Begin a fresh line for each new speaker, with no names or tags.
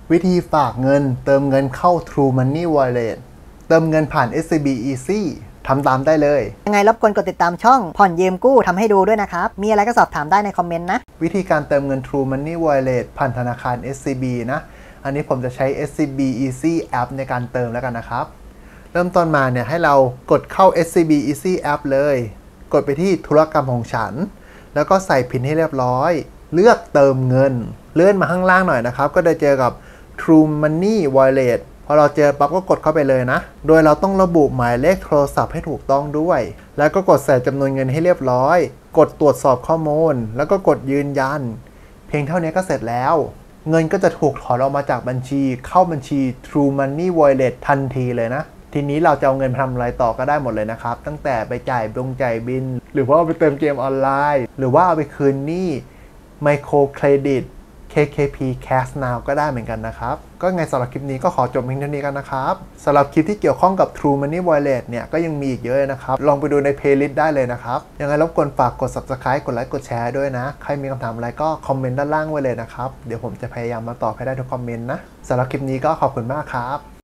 วิธีฝากเงินเติมเงินเข้า True Money Wallet เติมเงินผ่าน SCB Easy ทำตามได้เลย
ยังไงรบกวนกดติดตามช่องผ่อนยืมกู้ทำให้ดูด้วยนะครับมีอะไรก็สอบถามได้ในคอมเมนต์นะ
วิธีการเติมเงิน True Money Wallet ผ่านธนาคาร SCB นะอันนี้ผมจะใช้ SCB Easy App ในการเติมแล้วกันนะครับเริ่มต้นมาเนี่ยให้เรากดเข้า SCB Easy App เลยกดไปที่ธุรกรรมของฉันแล้วก็ใส่พินให้เรียบร้อยเลือกเติมเงินเลื่อนมาข้างล่างหน่อยนะครับก็จะเจอกับ True Money Wallet พอเราเจอปั๊บก็กดเข้าไปเลยนะโดยเราต้องระบุหมายเลขโทรศัพท์ให้ถูกต้องด้วยแล้วก็กดใส่จำนวนเงินให้เรียบร้อยกดตรวจสอบข้อมูลแล้วก็กดยืนยันเพียงเท่านี้ก็เสร็จแล้วเงินก็จะถูกถอนออกมาจากบัญชีเข้าบัญชี True Money Wallet ทันทีเลยนะทีนี้เราจะเอาเงินไปทำอะไรต่อก็ได้หมดเลยนะครับตั้งแต่ไปจ่ายบินหรือว่าเอาไปเติมเกมออนไลน์หรือว่าเอาไปคืนหนี้ไมโครเครดิต KKP Cash Now ก็ได้เหมือนกันนะครับก็ไงสำหรับคลิปนี้ก็ขอจบเพียงเท่านี้กันนะครับสำหรับคลิปที่เกี่ยวข้องกับ True Money Wallet เนี่ยก็ยังมีอีกเยอะเลยนะครับลองไปดูใน playlist ได้เลยนะครับยังไงรบกวนฝากกด Subscribe กดไลค์กดแชร์ด้วยนะใครมีคำถามอะไรก็คอมเมนต์ด้านล่างไว้เลยนะครับเดี๋ยวผมจะพยายามมาตอบให้ได้ทุกคอมเมนต์นะสำหรับคลิปนี้ก็ขอบคุณมากครับ